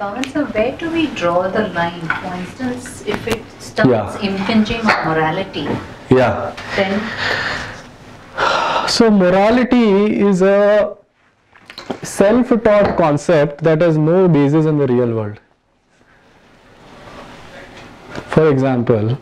Pawan sir, where do we draw the line? For instance, if it starts impinging on morality, then? So morality is a self-taught concept that has no basis in the real world. For example,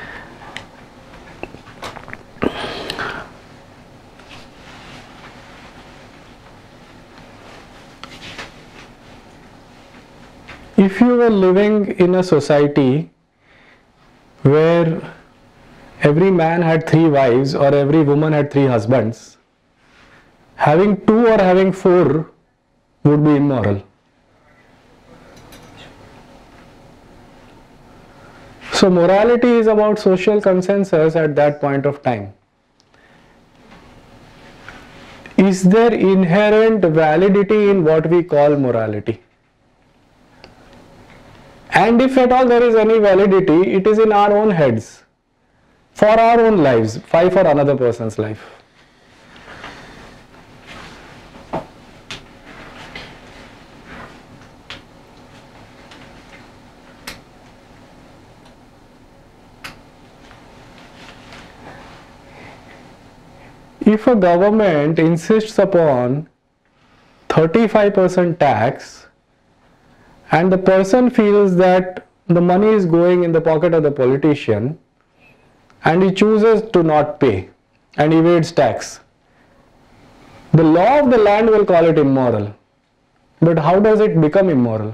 if you were living in a society where every man had 3 wives or every woman had 3 husbands, having 2 or having 4 would be immoral. So morality is about social consensus at that point of time. Is there inherent validity in what we call morality? And if at all there is any validity, it is in our own heads, for our own lives, why for another person's life? If a government insists upon 35% tax and the person feels that the money is going in the pocket of the politician and he chooses to not pay and evades tax, the law of the land will call it immoral. But how does it become immoral?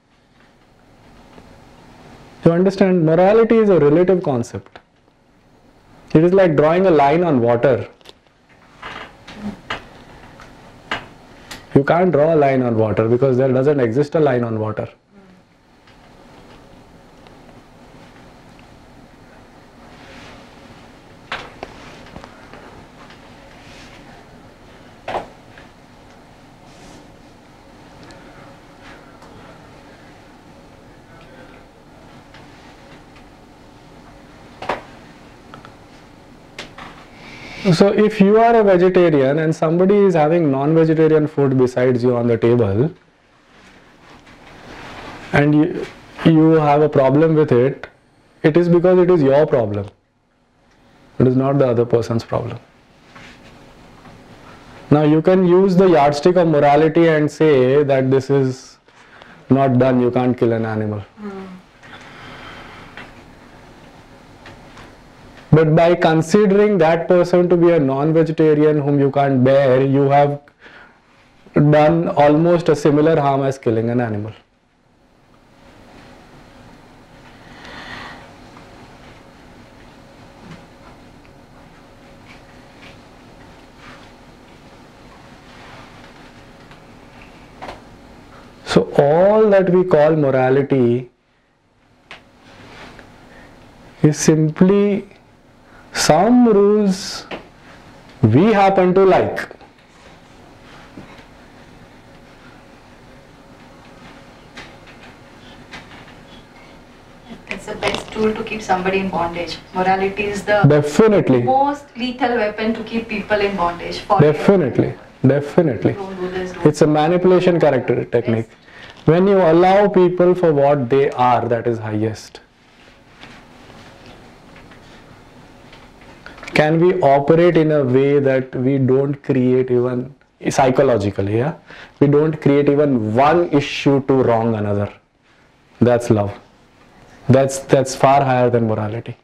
You understand, morality is a relative concept. It is like drawing a line on water. You can't draw a line on water because there doesn't exist a line on water. So if you are a vegetarian and somebody is having non-vegetarian food besides you on the table and you have a problem with it, it is because it is your problem. It is not the other person's problem. Now you can use the yardstick of morality and say that this is not done, you can't kill an animal. But by considering that person to be a non-vegetarian whom you can't bear, you have done almost a similar harm as killing an animal. So all that we call morality is simply some rules we happen to like. It's the best tool to keep somebody in bondage. Morality is the most lethal weapon to keep people in bondage. Definitely. Don't do this, It's a manipulation character technique. Yes. When you allow people for what they are, that is highest. Can we operate in a way that we don't create even psychologically, we don't create even one issue to wrong another? That's love. That's far higher than morality.